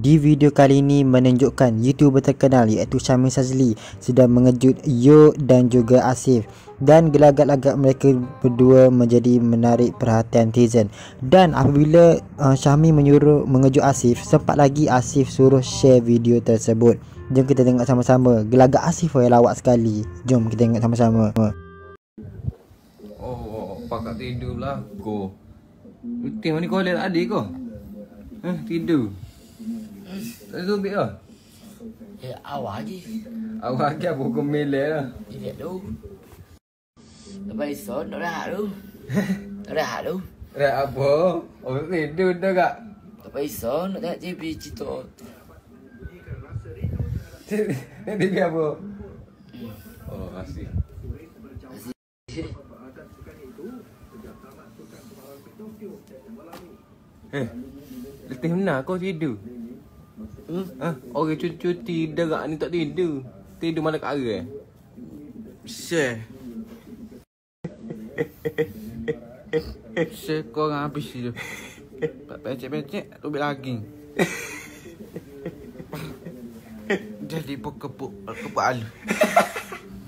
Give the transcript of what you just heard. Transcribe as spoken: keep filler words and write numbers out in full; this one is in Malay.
Di video kali ini menunjukkan YouTuber terkenal iaitu Syamil Sazli sedang mengejut Yo dan juga Asif, dan gelagat-lagak mereka berdua menjadi menarik perhatian netizen. Dan apabila uh, Syamil menyuruh mengejut Asif, sempat lagi Asif suruh share video tersebut. Jom kita tengok sama-sama. Gelagat Asif yang lawak sekali. Jom kita tengok sama-sama. Oh, pakak tidur lah ko. Utim ni kau lihat adik kau. Eh, tidur. Tak tu ambil lah. Ya, awak lagi. Awak lagi apa kau melek lah. Lihat tu. Lepas esok nak rehat tu. Nak rehat tu. Rehat apa? Oh, tidur dah kak. Lepas esok nak tengok T V cerita. Ni T V apa? Oh, kasih. Eh, letih benar kau tidur. Hmm? Ha? Orang cuti-cuti derak ni tak tidur. Tidur malam kat arah eh? Syekh. Syekh korang habis je. Pecek-pecek tu ambil lagi. Jadi pokok kepuk kepuk alu.